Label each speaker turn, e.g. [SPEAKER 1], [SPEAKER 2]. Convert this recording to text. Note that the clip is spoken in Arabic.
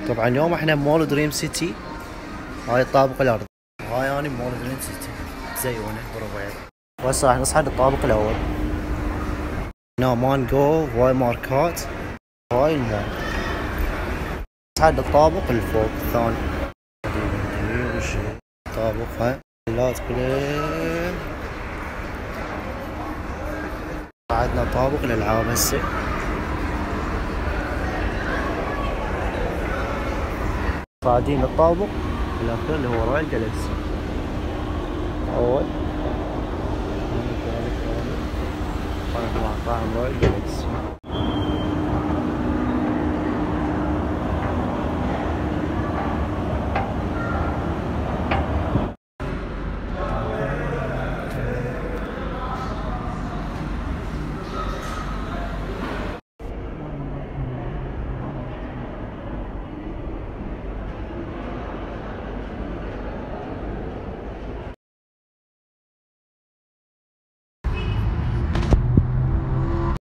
[SPEAKER 1] طبعا اليوم احنا بمول دريم سيتي. هاي الطابق الارضي، هاي اني بمول دريم سيتي زيونه بربع. وهسه راح نصعد الطابق الاول. هنا مانجو، هواي ماركات، هاي المول. نصعد الطابق اللي فوق الثاني. طابق هاي لا تقلب. صعدنا طابق الالعاب هسه. صاعدين الطابق الاخير اللي هو رويال جالكسي. اول ثاني ثالث رابع خامس طاعم رويال جالكسي.